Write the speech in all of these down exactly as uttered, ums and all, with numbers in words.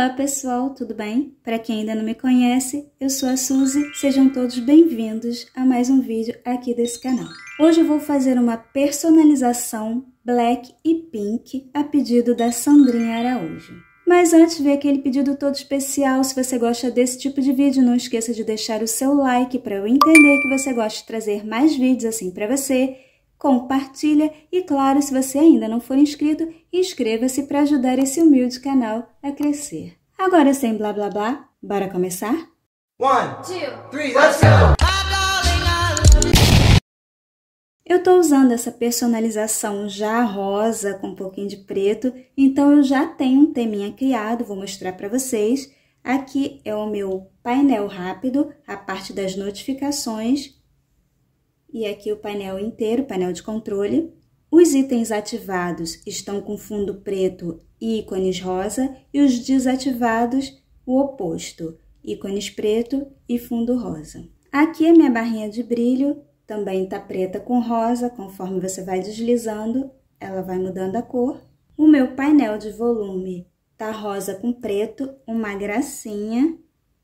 Olá pessoal, tudo bem? Para quem ainda não me conhece, eu sou a Suzy, sejam todos bem-vindos a mais um vídeo aqui desse canal. Hoje eu vou fazer uma personalização black e pink a pedido da Sandrinha Araújo. Mas antes de ver aquele pedido todo especial, se você gosta desse tipo de vídeo, não esqueça de deixar o seu like para eu entender que você gosta de trazer mais vídeos assim para você. Compartilha e, claro, se você ainda não for inscrito, inscreva-se para ajudar esse humilde canal a crescer. Agora, sem blá blá blá, bora começar? One, two, three, let's go! Eu tô usando essa personalização já rosa com um pouquinho de preto, então eu já tenho um teminha criado, vou mostrar para vocês. Aqui é o meu painel rápido, a parte das notificações. E aqui o painel inteiro, painel de controle. Os itens ativados estão com fundo preto e ícones rosa, e os desativados, o oposto, ícones preto e fundo rosa. Aqui a minha barrinha de brilho também está preta com rosa, conforme você vai deslizando, ela vai mudando a cor. O meu painel de volume está rosa com preto, uma gracinha.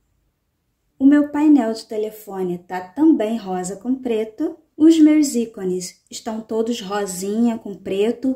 O meu painel de telefone está também rosa com preto. Os meus ícones estão todos rosinha com preto,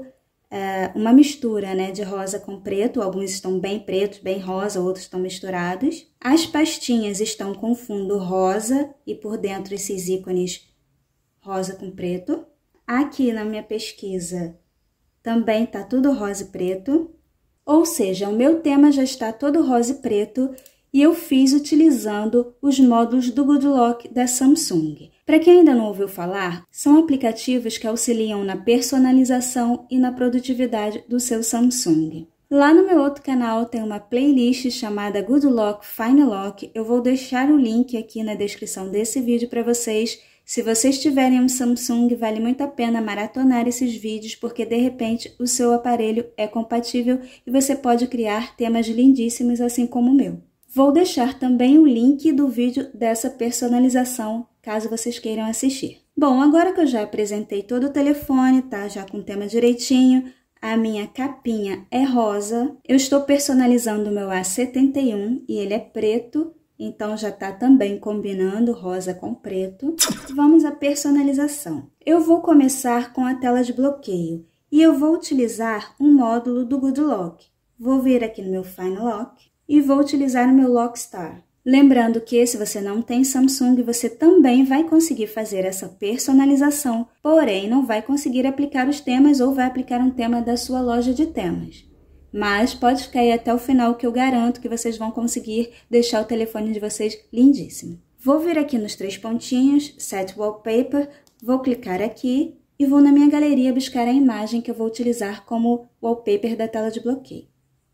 é uma mistura, né, de rosa com preto. Alguns estão bem pretos, bem rosa, outros estão misturados. As pastinhas estão com fundo rosa e por dentro esses ícones rosa com preto. Aqui na minha pesquisa também está tudo rosa e preto. Ou seja, o meu tema já está todo rosa e preto. E eu fiz utilizando os módulos do Good Lock da Samsung. Para quem ainda não ouviu falar, são aplicativos que auxiliam na personalização e na produtividade do seu Samsung. Lá no meu outro canal tem uma playlist chamada Good Lock Fine Lock. Eu vou deixar o link aqui na descrição desse vídeo para vocês. Se vocês tiverem um Samsung, vale muito a pena maratonar esses vídeos, porque de repente o seu aparelho é compatível e você pode criar temas lindíssimos assim como o meu. Vou deixar também o link do vídeo dessa personalização, caso vocês queiram assistir. Bom, agora que eu já apresentei todo o telefone, tá? Já com o tema direitinho, a minha capinha é rosa. Eu estou personalizando o meu A setenta e um e ele é preto, então já tá também combinando rosa com preto. Vamos à personalização. Eu vou começar com a tela de bloqueio e eu vou utilizar um módulo do Good Lock. Vou vir aqui no meu Fine Lock e vou utilizar o meu Lockstar. Lembrando que se você não tem Samsung, você também vai conseguir fazer essa personalização, porém não vai conseguir aplicar os temas ou vai aplicar um tema da sua loja de temas. Mas pode ficar aí até o final que eu garanto que vocês vão conseguir deixar o telefone de vocês lindíssimo. Vou vir aqui nos três pontinhos, Set Wallpaper, vou clicar aqui e vou na minha galeria buscar a imagem que eu vou utilizar como wallpaper da tela de bloqueio.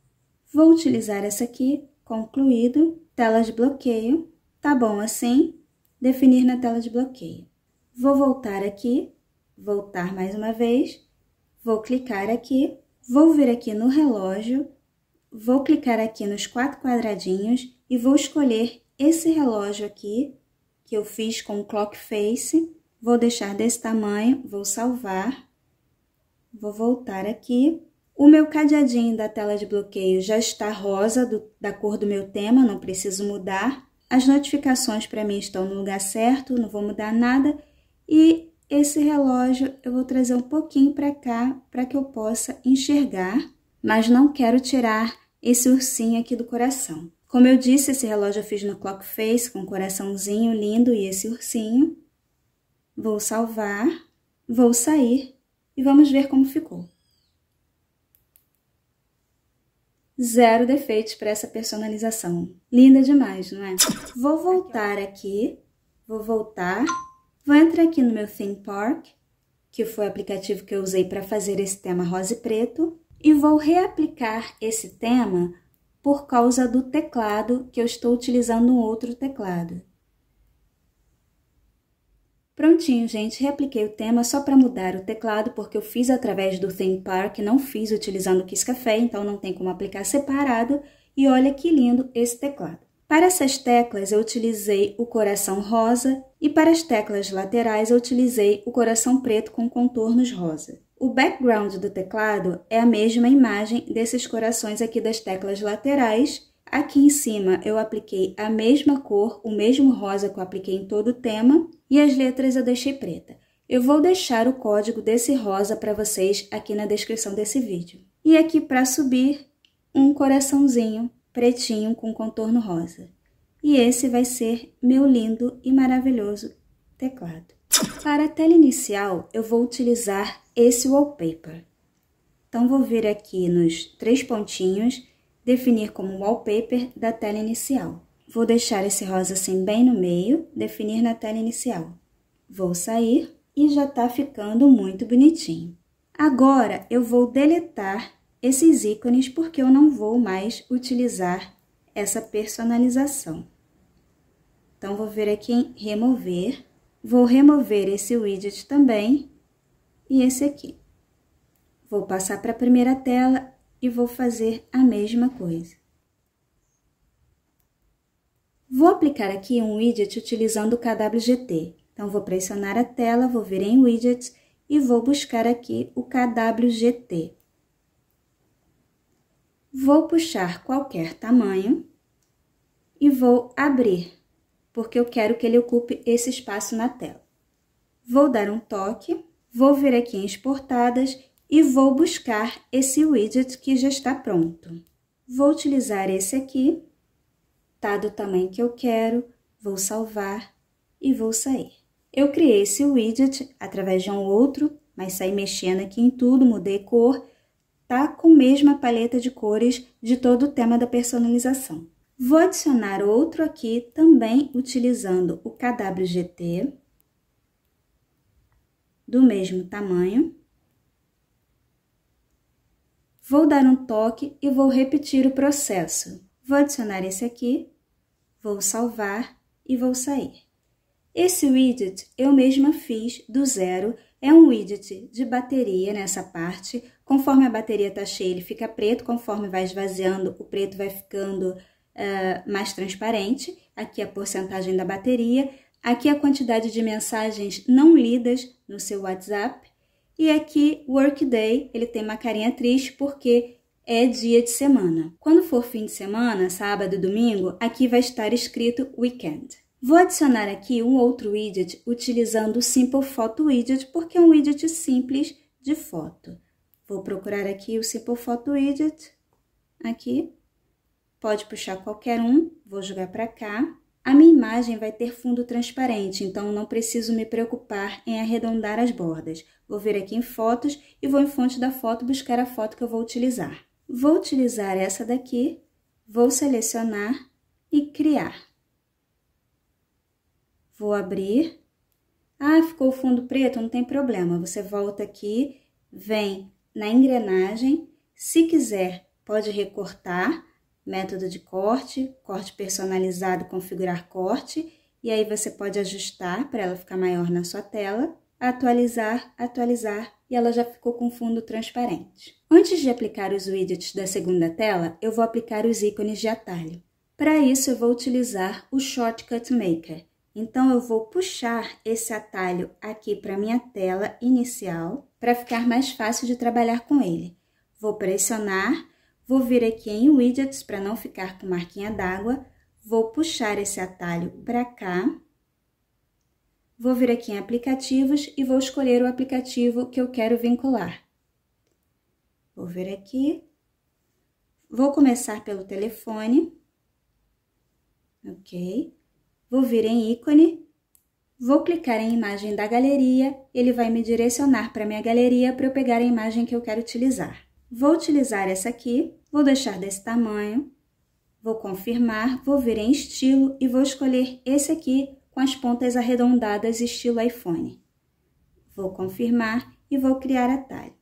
Vou utilizar essa aqui, concluído, tela de bloqueio, tá bom assim, definir na tela de bloqueio. Vou voltar aqui, voltar mais uma vez, vou clicar aqui, vou vir aqui no relógio, vou clicar aqui nos quatro quadradinhos e vou escolher esse relógio aqui, que eu fiz com o Clock Face, vou deixar desse tamanho, vou salvar, vou voltar aqui. O meu cadeadinho da tela de bloqueio já está rosa, do, da cor do meu tema, não preciso mudar. As notificações para mim estão no lugar certo, não vou mudar nada. E esse relógio eu vou trazer um pouquinho para cá, para que eu possa enxergar, mas não quero tirar esse ursinho aqui do coração. Como eu disse, esse relógio eu fiz no Clock Face, com um coraçãozinho lindo e esse ursinho. Vou salvar, vou sair e vamos ver como ficou. Zero defeitos para essa personalização. Linda demais, não é? Vou voltar aqui, vou voltar, vou entrar aqui no meu Theme Park, que foi o aplicativo que eu usei para fazer esse tema rosa e preto, e vou reaplicar esse tema por causa do teclado, que eu estou utilizando um outro teclado. Prontinho, gente, reapliquei o tema só para mudar o teclado, porque eu fiz através do Theme Park, não fiz utilizando o Kiss Café, então não tem como aplicar separado. E olha que lindo esse teclado. Para essas teclas eu utilizei o coração rosa e para as teclas laterais eu utilizei o coração preto com contornos rosa. O background do teclado é a mesma imagem desses corações aqui das teclas laterais, Aqui em cima eu apliquei a mesma cor, o mesmo rosa que eu apliquei em todo o tema, e as letras eu deixei preta. Eu vou deixar o código desse rosa para vocês aqui na descrição desse vídeo. E aqui para subir, um coraçãozinho pretinho com contorno rosa. E esse vai ser meu lindo e maravilhoso teclado. Para a tela inicial, eu vou utilizar esse wallpaper. Então, vou vir aqui nos três pontinhos, definir como wallpaper da tela inicial. Vou deixar esse rosa assim bem no meio, definir na tela inicial. Vou sair e já tá ficando muito bonitinho. Agora, eu vou deletar esses ícones porque eu não vou mais utilizar essa personalização. Então, vou vir aqui em remover, vou remover esse widget também e esse aqui. Vou passar para a primeira tela e vou fazer a mesma coisa. Vou aplicar aqui um widget utilizando o K W G T. Então, vou pressionar a tela, vou vir em Widgets e vou buscar aqui o K W G T. Vou puxar qualquer tamanho e vou abrir, porque eu quero que ele ocupe esse espaço na tela. Vou dar um toque, vou vir aqui em Exportadas e vou buscar esse widget que já está pronto. Vou utilizar esse aqui, tá do tamanho que eu quero, vou salvar e vou sair. Eu criei esse widget através de um outro, mas saí mexendo aqui em tudo, mudei cor, tá com a mesma paleta de cores de todo o tema da personalização. Vou adicionar outro aqui também utilizando o K W G T, do mesmo tamanho. Vou dar um toque e vou repetir o processo. Vou adicionar esse aqui, vou salvar e vou sair. Esse widget eu mesma fiz do zero, é um widget de bateria nessa parte. Conforme a bateria está cheia, ele fica preto, conforme vai esvaziando, o preto vai ficando uh, mais transparente. Aqui a porcentagem da bateria, aqui a quantidade de mensagens não lidas no seu WhatsApp. E aqui, Workday, ele tem uma carinha triste porque é dia de semana. Quando for fim de semana, sábado e domingo, aqui vai estar escrito Weekend. Vou adicionar aqui um outro widget utilizando o Simple Photo Widget, porque é um widget simples de foto. Vou procurar aqui o Simple Photo Widget, aqui. Pode puxar qualquer um, vou jogar para cá. A minha imagem vai ter fundo transparente, então não preciso me preocupar em arredondar as bordas. Vou vir aqui em fotos e vou em fonte da foto buscar a foto que eu vou utilizar. Vou utilizar essa daqui, vou selecionar e criar. Vou abrir. Ah, ficou o fundo preto, não tem problema. Você volta aqui, vem na engrenagem. Se quiser, pode recortar. Método de corte, corte personalizado, configurar corte, e aí você pode ajustar para ela ficar maior na sua tela, atualizar, atualizar, e ela já ficou com fundo transparente. Antes de aplicar os widgets da segunda tela, eu vou aplicar os ícones de atalho. Para isso, eu vou utilizar o Shortcut Maker. Então, eu vou puxar esse atalho aqui para minha tela inicial, para ficar mais fácil de trabalhar com ele. Vou pressionar. Vou vir aqui em Widgets para não ficar com marquinha d'água. Vou puxar esse atalho para cá. Vou vir aqui em Aplicativos e vou escolher o aplicativo que eu quero vincular. Vou vir aqui. Vou começar pelo telefone. Ok. Vou vir em ícone. Vou clicar em imagem da galeria. Ele vai me direcionar para minha galeria para eu pegar a imagem que eu quero utilizar. Vou utilizar essa aqui, vou deixar desse tamanho, vou confirmar, vou vir em estilo e vou escolher esse aqui com as pontas arredondadas estilo iPhone. Vou confirmar e vou criar atalho.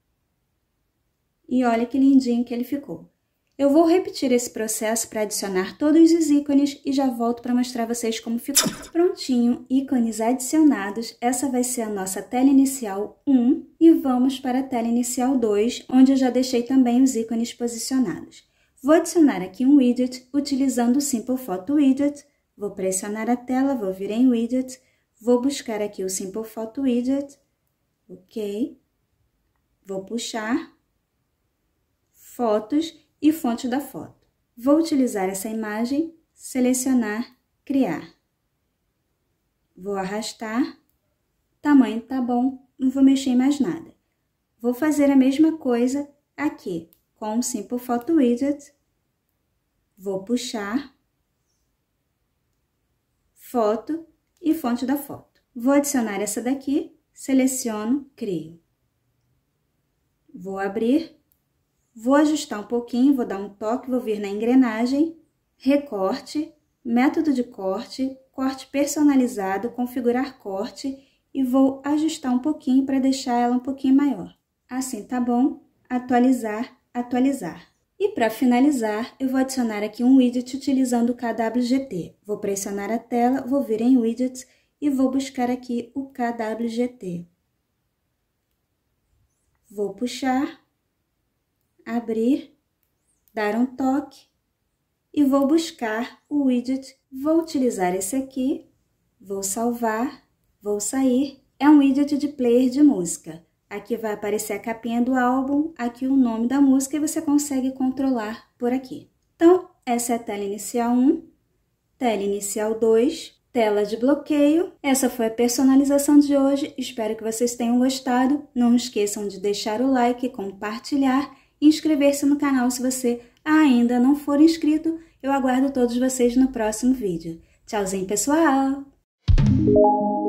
E olha que lindinho que ele ficou. Eu vou repetir esse processo para adicionar todos os ícones e já volto para mostrar a vocês como ficou. Prontinho, ícones adicionados, essa vai ser a nossa tela inicial um e vamos para a tela inicial dois, onde eu já deixei também os ícones posicionados. Vou adicionar aqui um widget utilizando o Simple Photo Widget, vou pressionar a tela, vou vir em Widget, vou buscar aqui o Simple Photo Widget, ok, vou puxar, fotos, e fonte da foto. Vou utilizar essa imagem, selecionar, criar. Vou arrastar, tamanho tá bom, não vou mexer em mais nada. Vou fazer a mesma coisa aqui, com o Simple Photo Widget. Vou puxar, foto e fonte da foto. Vou adicionar essa daqui, seleciono, crio. Vou abrir, vou ajustar um pouquinho, vou dar um toque, vou vir na engrenagem, recorte, método de corte, corte personalizado, configurar corte e vou ajustar um pouquinho para deixar ela um pouquinho maior. Assim tá bom, atualizar, atualizar. E para finalizar, eu vou adicionar aqui um widget utilizando o K W G T. Vou pressionar a tela, vou vir em Widgets e vou buscar aqui o K W G T. Vou puxar, abrir, dar um toque e vou buscar o widget. Vou utilizar esse aqui, vou salvar, vou sair. É um widget de player de música. Aqui vai aparecer a capinha do álbum, aqui o nome da música e você consegue controlar por aqui. Então, essa é a tela inicial um, tela inicial dois, tela de bloqueio. Essa foi a personalização de hoje. Espero que vocês tenham gostado. Não esqueçam de deixar o like, compartilhar e inscrever-se no canal se você ainda não for inscrito. Eu aguardo todos vocês no próximo vídeo. Tchauzinho, pessoal!